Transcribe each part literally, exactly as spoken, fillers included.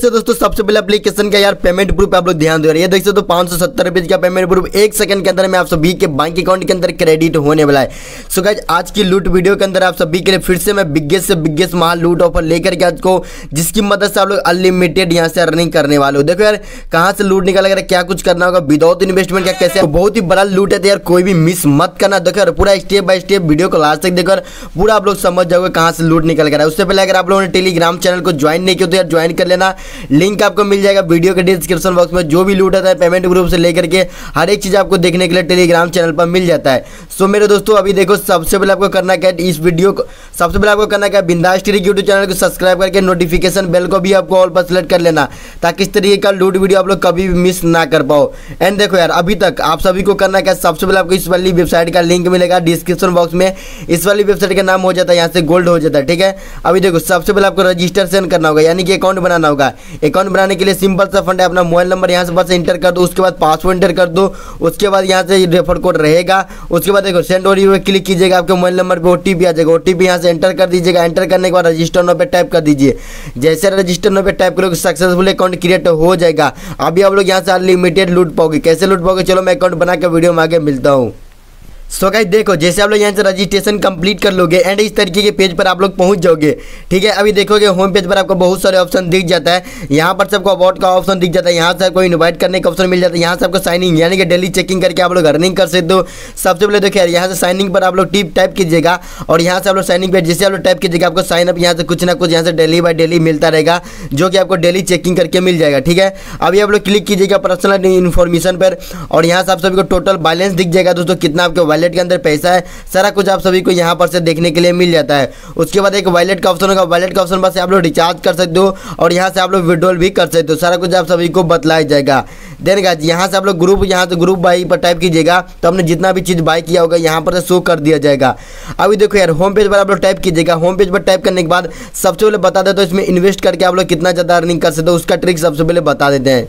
तो दोस्तों सबसे पहले एप्लीकेशन का यार पेमेंट प्रूफ आप लोग ध्यान दे रहे हैं। देख सकते हो पाँच सौ सत्तर रुपये का पेमेंट प्रूफ एक सेकंड के अंदर में आप सभी के बैंक अकाउंट के अंदर क्रेडिट होने वाला है। सो गाइस आज की लूट वीडियो के अंदर आप सभी के लिए फिर से मैं बिगेस्ट से बिगेस्ट महा लूट ऑफर लेकर के आज को जिसकी मदद से आप लोग अनलिमिटेड यहाँ से अर्निंग करने वाले हो। देखो यार कहाँ से लूट निकाला गया, क्या कुछ करना होगा विदाउट इन्वेस्टमेंट क्या कैसे, बहुत ही बड़ा लूट है तो यार कोई भी मिस मत करना। देखो यार पूरा स्टेप बाय स्टेप वीडियो को लास्ट तक देखकर पूरा आप लोग समझ जाओगे कहाँ से लूट निकल गया है। उससे पहले अगर आप लोगों ने टेलीग्राम चैनल को ज्वाइन नहीं किया तो यार ज्वाइन कर लेना, लिंक आपको मिल जाएगा वीडियो के डिस्क्रिप्शन बॉक्स में। जो भी लूट आता है पेमेंट ग्रुप से लेकर के हर एक चीज आपको देखने के लिए टेलीग्राम चैनल पर मिल जाता है। सो मेरे दोस्तों अभी देखो सबसे पहले आपको करना क्या है, इस वीडियो को सबसे पहले आपको करना क्या है, बिंदास टेक यूट्यूब चैनल को सब्सक्राइब करके नोटिफिकेशन बेल को भी आपको ऑल पर सेलेक्ट कर लेना ताकि इस तरीके का लूट वीडियो आप लोग कभी भी मिस ना कर पाओ। एंड देखो यार अभी तक आप सभी को करना क्या है, सबसे पहले आपको इस वाली वेबसाइट का लिंक मिलेगा डिस्क्रिप्शन बॉक्स में। इस वाली वेबसाइट का नाम हो जाता है यहाँ से गोल्ड हो जाता है, ठीक है। अभी देखो सबसे पहले आपको रजिस्ट्रेशन करना होगा यानी कि अकाउंट बनाना होगा। अकाउंट बनाने के लिए सिंपल सा फंड है, अपना मोबाइल नंबर यहाँ से बस इंटर कर दो, उसके बाद पासवर्ड इंटर कर दो, उसके बाद यहाँ से रेफर कोड रहेगा। उसके बाद देखो सेंड ओटीपी क्लिक कीजिएगा, आपके मोबाइल नंबर पे ओटीपी आ जाएगा, ओटीपी यहाँ से एंटर कर दीजिएगा। एंटर करने के बाद रजिस्टर नो पे टाइप कर दीजिए। जैसे रजिस्टर नो पे टाइप करोगे सक्सेसफुल अकाउंट क्रिएट हो जाएगा। अभी आप लोग यहाँ से अनलिमिटेड लूट पाओगे। कैसे लूट पाओगे चलो मैं अकाउंट बना के वीडियो में आगे मिलता हूँ। सो गाइस देखो जैसे आप लोग यहाँ से रजिस्ट्रेशन कंप्लीट कर लोगे एंड इस तरीके के पेज पर आप लोग पहुंच जाओगे, ठीक है। अभी देखोगे होम पेज पर आपको बहुत सारे ऑप्शन दिख जाता है। यहाँ पर सबको अबाउट का ऑप्शन दिख जाता है, यहाँ से आपको इनवाइट करने का ऑप्शन मिल जाता है, यहाँ से आपको साइनिंग यानी कि डेली चेकिंग करके आप लोग अर्निंग कर सकते हो। सबसे पहले देखिए यहाँ से साइनिंग पर आप लोग टिप टाइप कीजिएगा और यहाँ से आप लोग साइनिंग पर जैसे आप लोग टाइप कीजिएगा आपको साइन अप यहाँ से कुछ ना कुछ यहाँ से डेली बाय डेली मिलता रहेगा जो कि आपको डेली चेकिंग करके मिल जाएगा, ठीक है। अभी आप लोग क्लिक कीजिएगा पर्सनल इन्फॉर्मेशन पर और यहाँ से आप सभी को टोटल बैलेंस दिख जाएगा दोस्तों, कितना आपके वॉलेट के अंदर पैसा है सारा कुछ आप सभी को यहाँ पर से देखने के लिए मिल जाता है। उसके बाद एक वॉलेट का ऑप्शन होगा, वॉलेट का ऑप्शन पर से आप लोग रिचार्ज कर सकते हो और यहाँ से आप लोग विड्रॉल भी कर सकते हो, सारा कुछ आप सभी को बतलाया जाएगा। देन गाइस यहाँ से आप लोग ग्रुप यहाँ से ग्रुप बाई पर टाइप कीजिएगा तो आपने जितना भी चीज़ बाई किया होगा यहाँ पर से शो कर दिया जाएगा। अभी देखो यार होम पेज पर आप लोग टाइप कीजिएगा, होम पेज पर टाइप करने के बाद सबसे पहले बता देते हो इसमें इन्वेस्ट करके आप लोग कितना ज़्यादा अर्निंग कर सकते हो, उसका ट्रिक सबसे पहले बता देते हैं।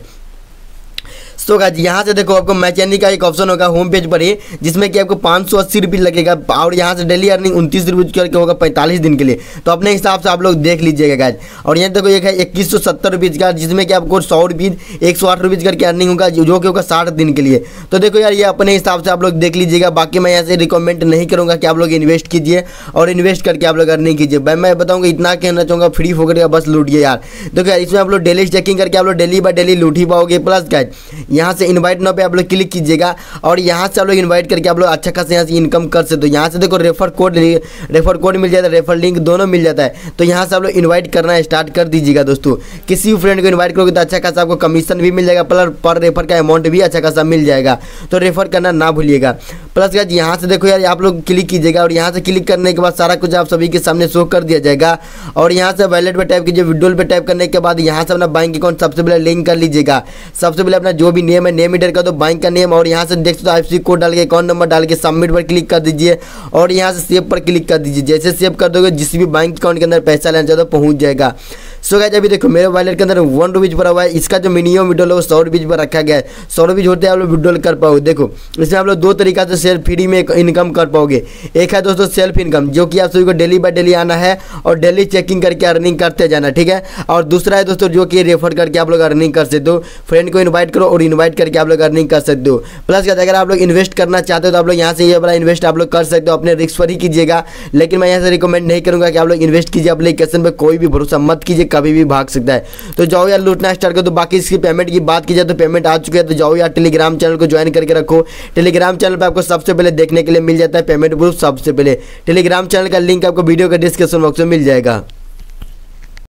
सो गाइस यहाँ से देखो आपको मैच अर्निंग का एक ऑप्शन होगा होम पेज पर ही जिसमें कि आपको पाँच सौ अस्सी रुपये लगेगा और यहाँ से डेली अर्निंग उनतीस रुपये करके होगा पैंतालीस दिन के लिए, तो अपने हिसाब से आप लोग देख लीजिएगा गाइस। और यहाँ देखो एक है इक्कीस सौ सत्तर रुपये का जिसमें कि आपको सौ रुपये एक सौ आठ रुपये करके अर्निंग होगा जो कि होगा साठ दिन के लिए। तो देखो यार ये अपने हिसाब से आप लोग देख लीजिएगा, बाकी मैं यहाँ से रिकमेंड नहीं करूँगा कि आप लोग इन्वेस्ट कीजिए और इन्वेस्ट करके आप लोग अर्निंग कीजिए। भाई मैं बताऊँगा इतना कहना चाहूँगा फ्री फोकट का बस लूटिए यार। देखो यार इसमें आप लोग डेली चेकिंग करके आप लोग डेली बाय डेली लूट ही पाओगे। प्लस गाइस यहाँ से इन्वाइट पे आप लोग क्लिक कीजिएगा और यहाँ से आप लोग इनवाइट करके आप लोग अच्छा खासा यहाँ से इनकम कर सकते हो। यहाँ से देखो रेफर कोड रेफर कोड मिल जाता है, रेफर लिंक दोनों मिल जाता है। तो यहाँ से आप लोग इनवाइट करना स्टार्ट कर दीजिएगा दोस्तों। किसी भी फ्रेंड को इनवाइट करोगे तो अच्छा खासा आपको कमीशन भी मिल जाएगा, प्लस पर रेफर का अमाउंट भी अच्छा खासा मिल जाएगा, तो रेफर करना ना भूलिएगा। प्लस गाइस यहाँ से देखो यार आप लोग क्लिक कीजिएगा और यहाँ से क्लिक करने के बाद सारा कुछ आप सभी के सामने शो कर दिया जाएगा। और यहाँ से वॉलेट पे टाइप कीजिए, विड्रॉल पे टाइप करने के बाद यहाँ से अपना बैंक अकाउंट सबसे पहले लिंक कर लीजिएगा। सबसे पहले अपना जो भी नेम है नेम इंटर कर दो, बैंक का नेम, और यहाँ से देख सकते हो आईएफएससी कोड डाल के अकाउंट नंबर डाल के सबमिट पर क्लिक कर दीजिए और यहाँ से सेव पर क्लिक कर दीजिए। जैसे सेव कर दोगे जिस भी बैंक अकाउंट के अंदर पैसा लेना चाहते हो पहुँच जाएगा। सो गाइस अभी देखो मेरे वॉलेट के अंदर वन रुपीज पर हुआ है, इसका जो मिनिमम विड्रॉल है वो सौ रुपीज पर रखा गया है। सौ रुपीज होते हैं आप लोग विड्रॉल कर पाओगे। देखो इसमें आप लोग दो तरीका से सेल्फ फ्री में इनकम कर पाओगे। एक है दोस्तों सेल्फ इनकम जो कि आप सभी को डेली बाय डेली आना है और डेली चेकिंग करके अर्निंग करते जाना, ठीक है। और दूसरा है दोस्तों जो कि रेफर करके आप लोग अर्निंग कर सकते हो, फ्रेंड को इन्वाइट करो और इन्वाइट करके आप लोग अर्निंग कर सकते हो। प्लस अगर आप लोग इन्वेस्ट करना चाहते हो तो आप लोग यहाँ से ये बड़ा इन्वेस्ट आप लोग कर सकते हो, अपने रिस्क पर ही कीजिएगा। लेकिन मैं यहाँ से रिकमेंड नहीं करूँगा कि आप लोग इन्वेस्ट कीजिए, एप्लीकेशन पर कोई भी भरोसा मत कीजिए, कभी भी भाग सकता है। तो जाओ यार लूटना स्टार्ट कर दो। बाकी इसकी पेमेंट की बात की जाए तो पेमेंट आ चुकी है, तो जाओ यार टेलीग्राम चैनल को ज्वाइन करके रखो। टेलीग्राम चैनल पे आपको सबसे पहले देखने के लिए मिल जाता है पेमेंट प्रूफ। सबसे पहले टेलीग्राम चैनल का लिंक आपको वीडियो के डिस्क्रिप्शन बॉक्स में मिल जाएगा।